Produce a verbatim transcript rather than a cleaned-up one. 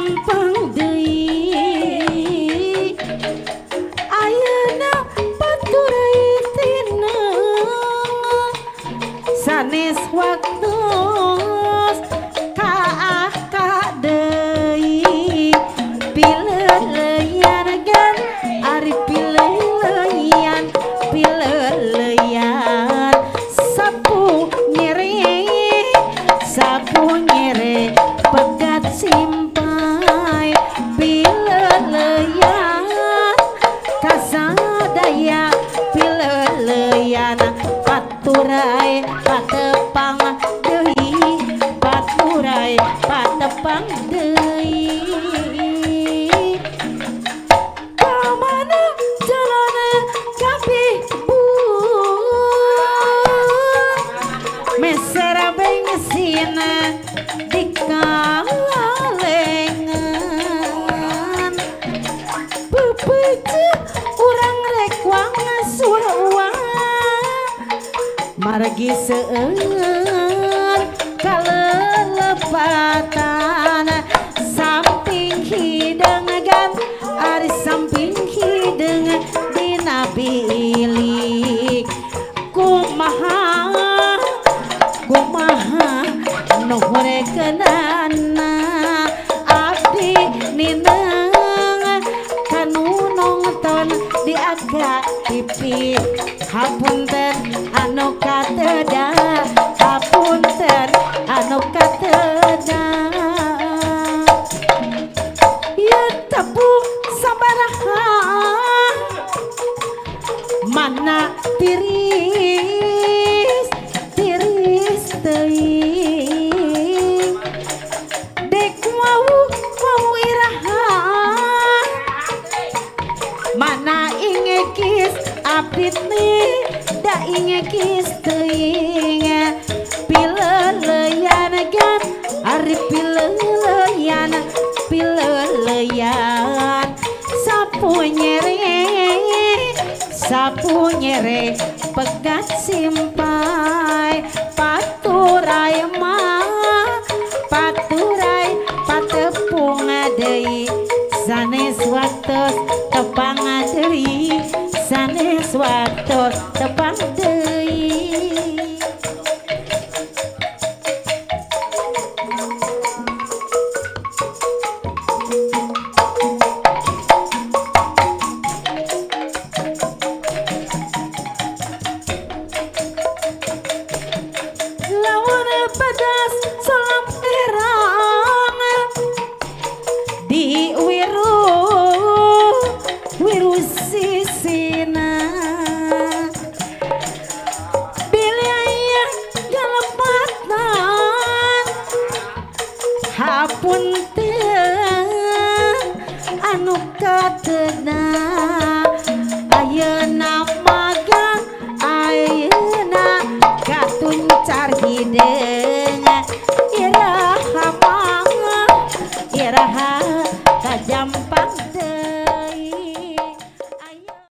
simpang deui ayeuna baturai tineng sanes waktos kaah ka deui pileuleyan gan ari pileuleyan pileuleyan sapu nyere sapu nyere pegat simpai pileuleyan kasadaya pileuleyan paturai patepang deui paturai patepang deui kamana jalana kabeh bu mesera bengsina dikalengan bebece urang rek wangasuwa margi seueur kalelepatan samping hideung gan ari samping hideung dina bilik kumaha kumaha nuhurekeunana abdi nineng kanu nongton di aga tipi hapunten anu kateda hapunten anu kateda ieu tepung sabaraha mana tiris tiris teuing dek wau wau iraha mana ingekis abdi da ingekis teuing pileuleyan gan ari pileuleyan pileuleyan sapu nyere sapu nyere pegat simpai paturai mah paturai patepung deui sanes waktos tepang deui sanes waktos tepang deui